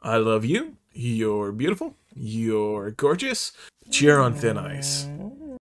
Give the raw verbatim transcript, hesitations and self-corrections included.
I love you. You're beautiful. You're gorgeous. Cheer on thin ice.